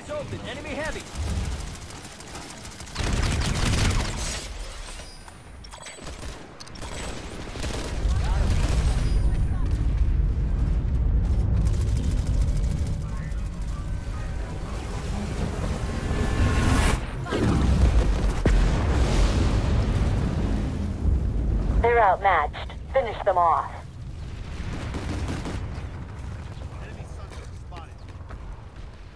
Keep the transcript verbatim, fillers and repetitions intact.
Gate's open. Enemy heavy. They're outmatched. Finish them off.